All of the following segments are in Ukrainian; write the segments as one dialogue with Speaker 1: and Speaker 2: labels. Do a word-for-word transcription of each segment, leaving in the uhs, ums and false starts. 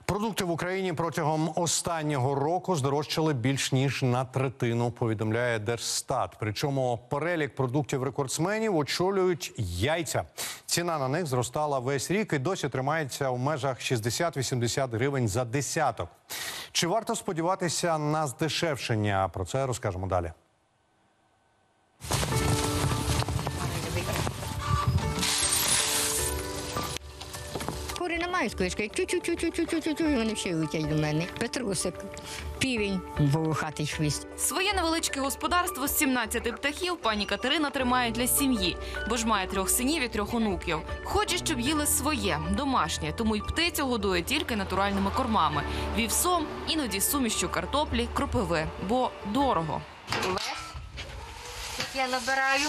Speaker 1: Продукти в Україні протягом останнього року здорожчали більш ніж на третину, повідомляє Держстат. Причому перелік продуктів-рекордсменів очолюють яйця. Ціна на них зростала весь рік і досі тримається у межах шістдесят-вісімдесят гривень за десяток. Чи варто сподіватися на здешевшення? Про це розкажемо далі.
Speaker 2: Кури немає з кишки, чу-чу-чу-чу-чу-чу-чу, і вони всі летять до мене. Петрусик, півень, волохатий хвіст.
Speaker 3: Своє невеличке господарство з сімнадцяти птахів пані Катерина тримає для сім'ї, бо ж має трьох синів і трьох онуків. Хоче, щоб їли своє, домашнє, тому й птицю годує тільки натуральними кормами. Вівсом, іноді сумішчю картоплі, кропиви, бо дорого.
Speaker 2: Увесь, тут я набираю,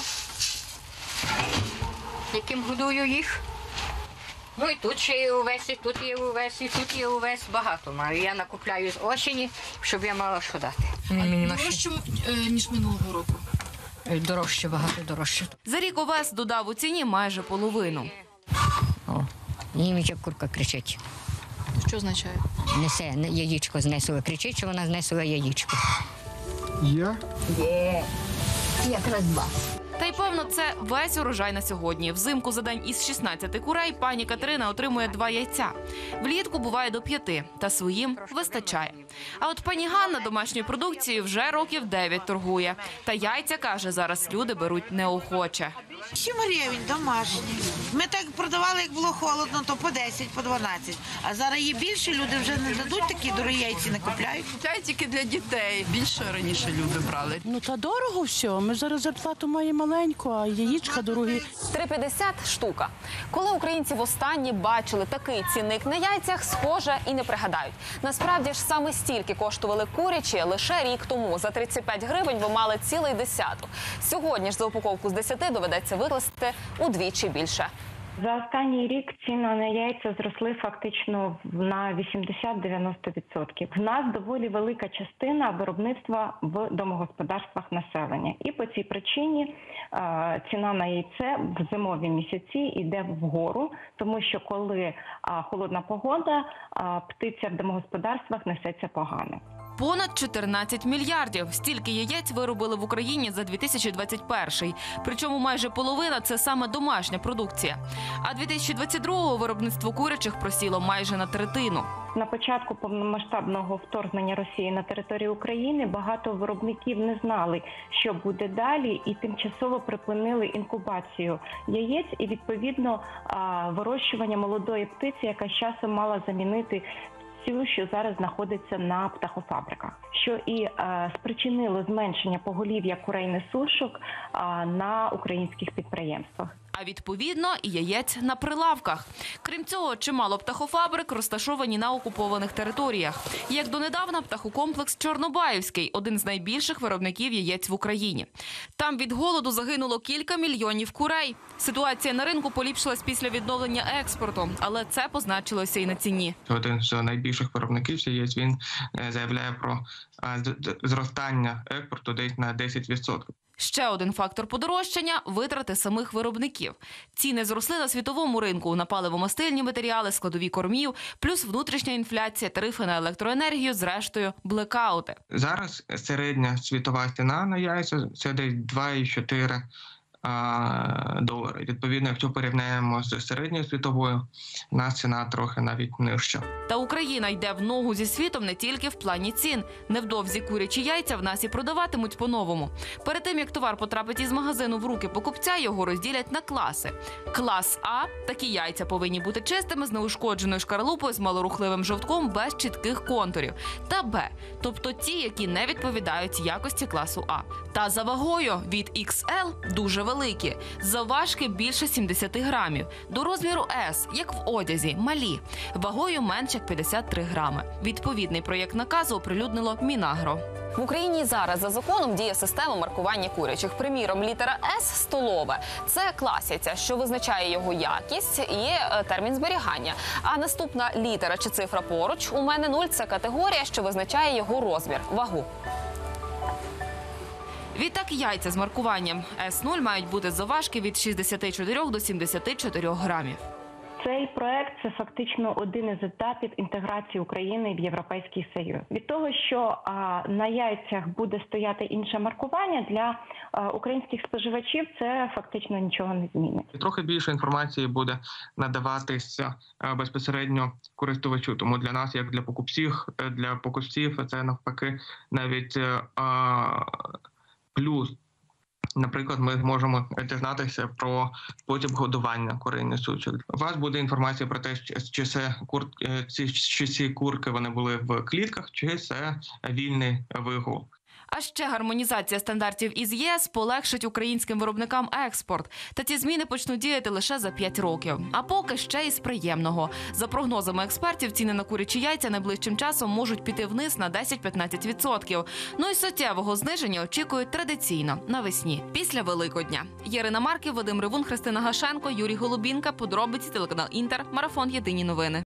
Speaker 2: яким годую їх. Ну і тут ще є увесь, і тут є увесь, і тут є увесь. Багато маю. Я накупляю з осені, щоб я мала що дати.
Speaker 3: Дорожче, ніж минулого року?
Speaker 2: Дорожче, багато дорожче.
Speaker 3: За рік овес додав у ціні майже половину.
Speaker 2: О, німіча курка кричить.
Speaker 3: Що означає?
Speaker 2: Несе, яєчко знесла. Кричить, що вона знесла яєчко.
Speaker 4: Я?
Speaker 2: Є. Якраз два.
Speaker 3: Та й, певно, це весь урожай на сьогодні. Взимку за день із шістнадцяти курей пані Катерина отримує два яйця. Влітку буває до п'яти, та своїм вистачає. А от пані Ганна домашньої продукції вже років дев'ять торгує. Та яйця, каже, зараз люди беруть неохоче.
Speaker 5: сім гривень домашні. Ми так продавали, як було холодно, то по десять, по дванадцять. А зараз є більше, люди вже не дадуть такі дорогі яйці, не купляють.
Speaker 6: Купляють тільки для дітей. Більше раніше люди брали.
Speaker 7: Ну та дорого все. Ми зараз зарплату маємо маленьку, а яєчка дорогі.
Speaker 3: три п'ятдесят штука. Коли українці востаннє бачили такий цінник на яйцях, схоже, і не пригадають. Насправді ж саме стільки коштували курячі лише рік тому. За тридцять п'ять гривень ви мали цілий десяток. Сьогодні ж за упаковку з десяти доведеться викласти удвічі більше.
Speaker 8: За останній рік ціни на яйця зросли фактично на вісімдесят-дев'яносто відсотків. В нас доволі велика частина виробництва в домогосподарствах населення. І по цій причині е, ціна на яйце в зимові місяці йде вгору, тому що коли е, холодна погода, е, птиця в домогосподарствах несеться погано.
Speaker 3: Понад чотирнадцять мільярдів. Стільки яєць виробили в Україні за дві тисячі двадцять перший. Причому майже половина – це саме домашня продукція. А дві тисячі двадцять другого виробництво курячих просіло майже на третину.
Speaker 8: На початку повномасштабного вторгнення Росії на територію України багато виробників не знали, що буде далі, і тимчасово припинили інкубацію яєць і, відповідно, вирощування молодої птиці, яка з часом мала замінити цю, що зараз знаходиться на птахофабриках, що і е, спричинило зменшення поголів'я курей-несушок е, на українських підприємствах.
Speaker 3: А відповідно і яєць на прилавках. Крім цього, чимало птахофабрик розташовані на окупованих територіях. Як донедавна, птахокомплекс Чорнобаївський – один з найбільших виробників яєць в Україні. Там від голоду загинуло кілька мільйонів курей. Ситуація на ринку поліпшилась після відновлення експорту, але це позначилося і на ціні.
Speaker 4: Один з найбільших виробників яєць, він заявляє про зростання експорту десь на десять відсотків.
Speaker 3: Ще один фактор подорожчання – витрати самих виробників. Ціни зросли на світовому ринку на паливомастильні матеріали, складові кормів, плюс внутрішня інфляція, тарифи на електроенергію, зрештою блекаути.
Speaker 4: Зараз середня світова ціна на яйця – це десь два цілих чотири долари. Відповідно, якщо порівняємо з середньою світовою, у нас ціна трохи навіть нижча.
Speaker 3: Та Україна йде в ногу зі світом не тільки в плані цін. Невдовзі курячі яйця в нас і продаватимуть по-новому. Перед тим, як товар потрапить із магазину в руки покупця, його розділять на класи. Клас А – такі яйця повинні бути чистими, з неушкодженою шкарлупою, з малорухливим жовтком, без чітких контурів. Та Б – тобто ті, які не відповідають якості класу А. Та за вагою від ікс ел – дуже великі. Завважки більше сімдесят грамів. До розміру С, як в одязі, малі. Вагою менше як п'ятдесят три грами. Відповідний проєкт наказу оприлюднило Мінагро. В Україні зараз за законом діє система маркування курячих. Приміром, літера С – столове. Це клас яйця, що визначає його якість і термін зберігання. А наступна літера чи цифра поруч у мене нуль – це категорія, що визначає його розмір, вагу. Відтак яйця з маркуванням С нуль мають бути завважки від шістдесят чотири до сімдесят чотири грамів.
Speaker 8: Цей проект – це фактично один із етапів інтеграції України в Європейський Союз. Від того, що а, на яйцях буде стояти інше маркування, для а, українських споживачів це фактично нічого не змінить.
Speaker 4: Трохи більше інформації буде надаватися е, безпосередньо користувачу. Тому для нас, як для покупців, е, для покупців, це навпаки навіть е, а, плюс. Наприклад, ми зможемо дізнатися про спосіб годування курей несучих. У вас буде інформація про те, чи це кур... чи ці курки вони були в клітках, чи це вільний вигул.
Speaker 3: А ще гармонізація стандартів із ЄС полегшить українським виробникам експорт. Та ці зміни почнуть діяти лише за п'ять років. А поки ще із приємного. За прогнозами експертів, ціни на курячі яйця найближчим часом можуть піти вниз на десять-п'ятнадцять відсотків. Ну і суттєвого зниження очікують традиційно – навесні, після Великодня. Ірина Марків, Вадим Ривун, Христина Гашенко, Юрій Голубінка. Подробиці, телеканал Інтер. Марафон. Єдині новини.